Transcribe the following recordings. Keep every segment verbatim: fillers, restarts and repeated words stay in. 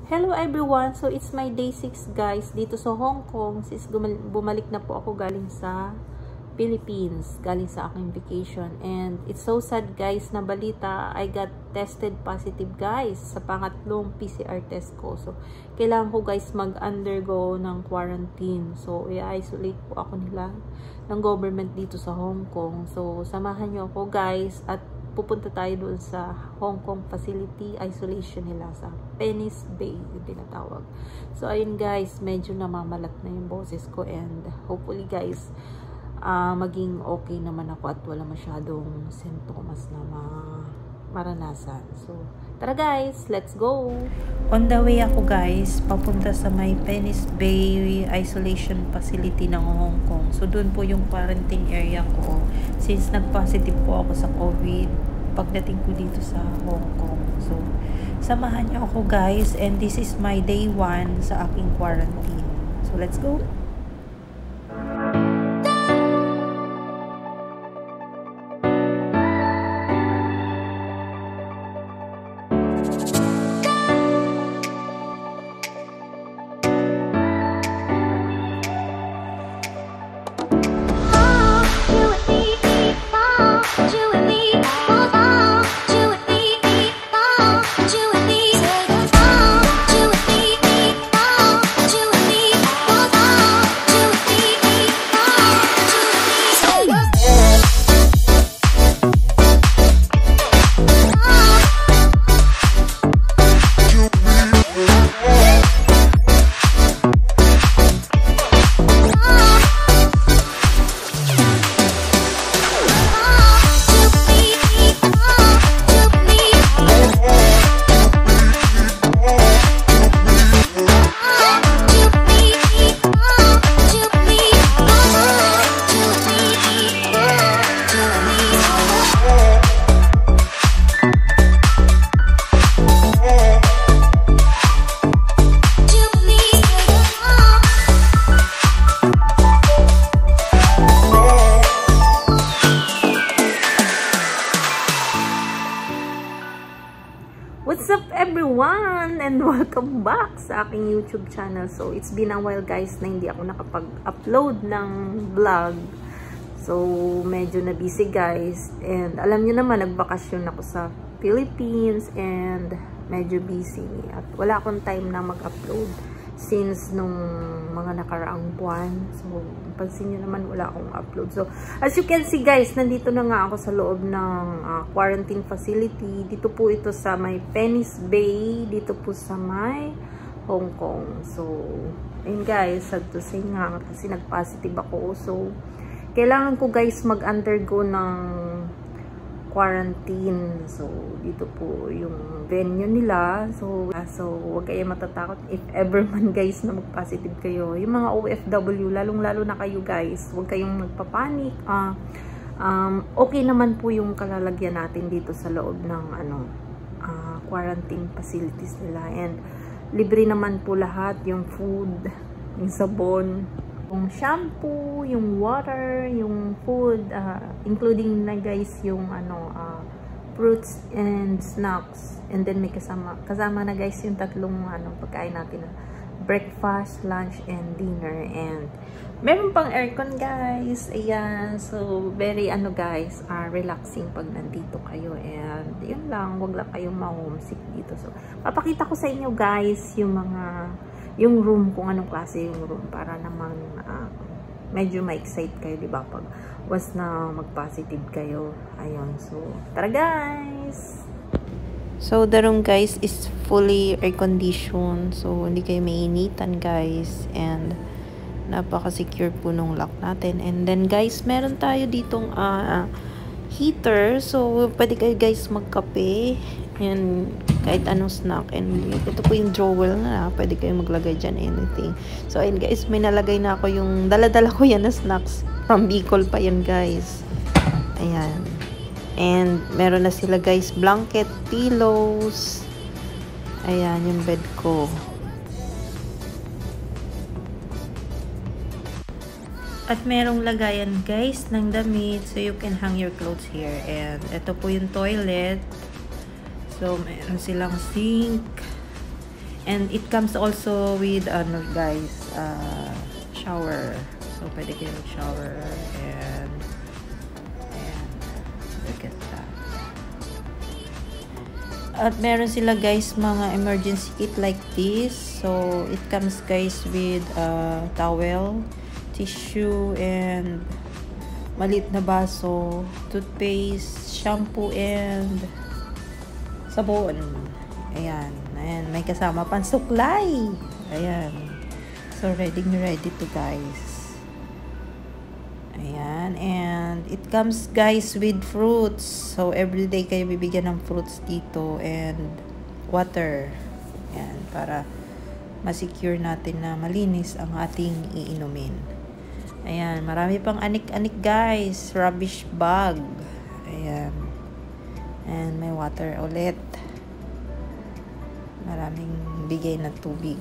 Hello everyone! So it's my day six guys dito sa Hong Kong since bumalik na po ako galing sa Philippines, galing sa aking vacation. And it's so sad guys na balita, I got tested positive guys sa pangatlong P C R test ko. So kailangan ko guys mag-undergo ng quarantine. So i-isolate po ako nila ng government dito sa Hong Kong. So samahan nyo ako guys at pupunta tayo doon sa Hong Kong facility isolation nila sa Penis Bay yung tinatawag. So ayun guys, medyo namamalat na yung boses ko and hopefully guys uh, maging okay naman ako at wala masyadong sintomas na ma maranasan. So tara guys, let's go! On the way ako guys, papunta sa may Penis Bay isolation facility ng Hong Kong. So doon po yung quarantine area ko since nag-positive po ako sa COVID pagdating ko dito sa Hong Kong. So samahan niyo ako guys and this is my day one sa aking quarantine. So let's go! What's up everyone and welcome back sa aking YouTube channel. So it's been a while guys na hindi ako nakapag-upload ng vlog. So medyo na busy guys and alam niyo naman nagbakasyon ako sa Philippines and medyo busy at wala akong time na mag-upload since nung mga nakaraang buwan. So pansin niyo naman wala akong upload. So as you can see guys, nandito na nga ako sa loob ng uh, quarantine facility. Dito po ito sa may Penis Bay, dito po sa may Hong Kong. So ayun guys, sad to say nga kasi nag-positive ako. So kailangan ko guys mag-undergo ng quarantine. So dito po yung venue nila. So uh, so wag kayo matatakot if ever man guys na mag-positive kayo. Yung mga O F W, lalong-lalo na kayo guys, wag kayong magpapanik. Uh, um, okay naman po yung kalalagyan natin dito sa loob ng ano uh, quarantine facilities nila and libre naman po lahat, yung food, yung sabon, yung shampoo, yung water, yung food, uh, including na guys yung ano uh, fruits and snacks, and then may kasama kasama na guys yung tatlong ano pagkain natin, breakfast, lunch, and dinner, and meron pang aircon guys. Ayan, so very ano guys, uh, relaxing pag nandito kayo, and yun lang, wag lang kayong ma-homesick dito. So papakita ko sa inyo guys yung mga yung room, kung anong klase yung room para naman uh, medyo ma-excite kayo, di ba, pag once na mag-positive kayo. Ayun, so tara guys! So the room guys is fully air conditioned, so hindi kayo mainitan guys, and napaka-secure po nung lock natin. And then guys, meron tayo ditong uh, heater, so pwede kayo guys magkape and kahit anong snack, and ito po yung drawer na pwede kayo maglagay dyan anything. So ayun guys, may nalagay na ako yung dala-dala ko yan na snacks from Bicol pa yan guys. Ayan, and meron na sila guys blanket, pillows. Ayan yung bed ko. At merong lagayan guys ng damit, so you can hang your clothes here. And ito po yung toilet. So meron silang sink And it comes also with, ano guys, uh, shower. So, pwede kayo mag-shower. And, and, look at that. At meron sila guys, mga emergency kit like this. So, it comes guys with uh, towel, tissue, and maliit na baso, toothpaste, shampoo, and sabon. Ayan. Ayan. May kasama pang suklay. Ayan. So, ready ready to guys. Ayan. And it comes guys with fruits. So, everyday kayo bibigyan ng fruits dito. And water. Ayan. Para ma-secure natin na malinis ang ating iinumin. Ayan. Marami pang anik-anik guys. Rubbish bag. Ayan. And may water ulit. Maraming bigay na tubig.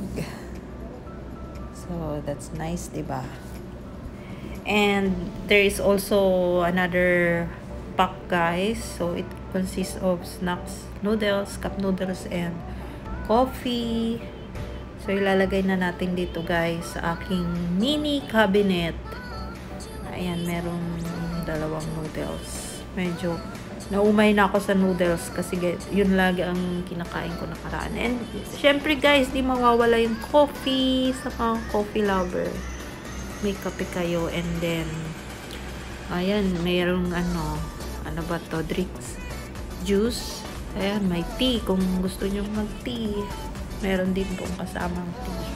So, that's nice, diba? And there is also another pack, guys. So, it consists of snacks, noodles, cup noodles, and coffee. So, ilalagay na natin dito, guys, sa aking mini cabinet. Ayan, merong dalawang noodles. Medyo naumay na ako sa noodles kasi yun lagi ang kinakain ko nakaraan. And syempre guys, di mawawala yung coffee sa mga coffee lover. May kape kayo, and then ayan, mayroong ano, ano ba to, drinks, juice. Ayan, may tea kung gusto nyo mag-tea. Meron din pong kasamang tea.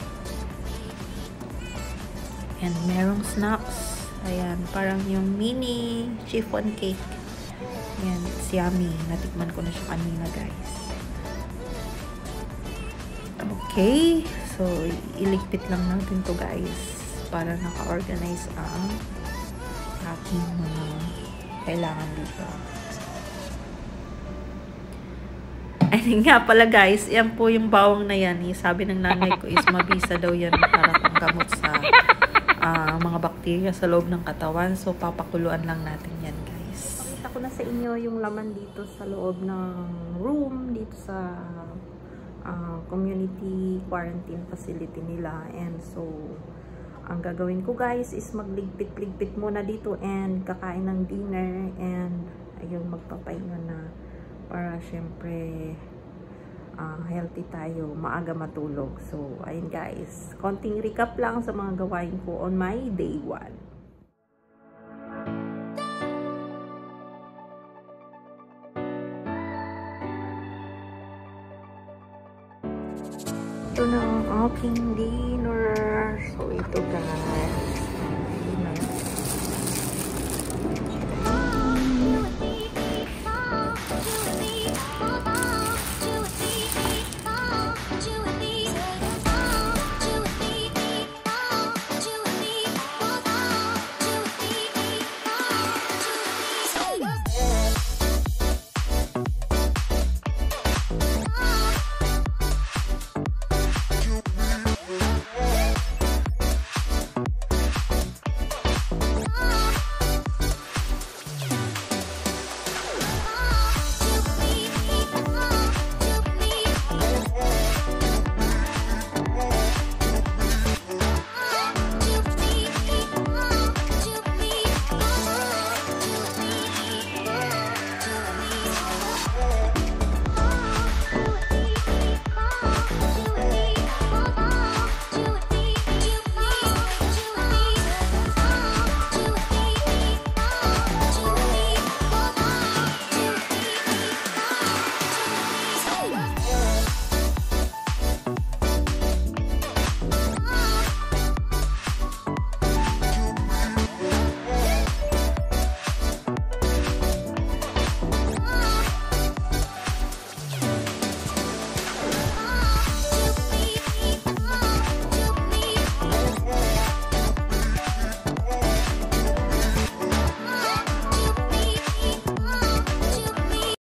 And merong snacks. Ayan, parang yung mini chiffon cake. Ayan, it's yummy. Natikman ko na siya kanina, guys. Okay. So, iligpit lang natin to guys. Para naka-organize ang aking mga kailangan dito. Ayun nga pala, guys. Yan po yung bawang na yan. Sabi ng nanay ko is mabisa daw yan para panggamot sa uh, mga bakterya sa loob ng katawan. So, papakuluan lang natin yan, guys. Ko na sa inyo yung laman dito sa loob ng room dito sa uh, community quarantine facility nila. And so ang gagawin ko guys is magligpit-ligpit muna dito and kakain ng dinner, and ayun, magpapahinga na para syempre uh, healthy tayo, maaga matulog. So ayun guys, konting recap lang sa mga gawain ko on my day one. Ito na ang aking dinner. So, ito guys.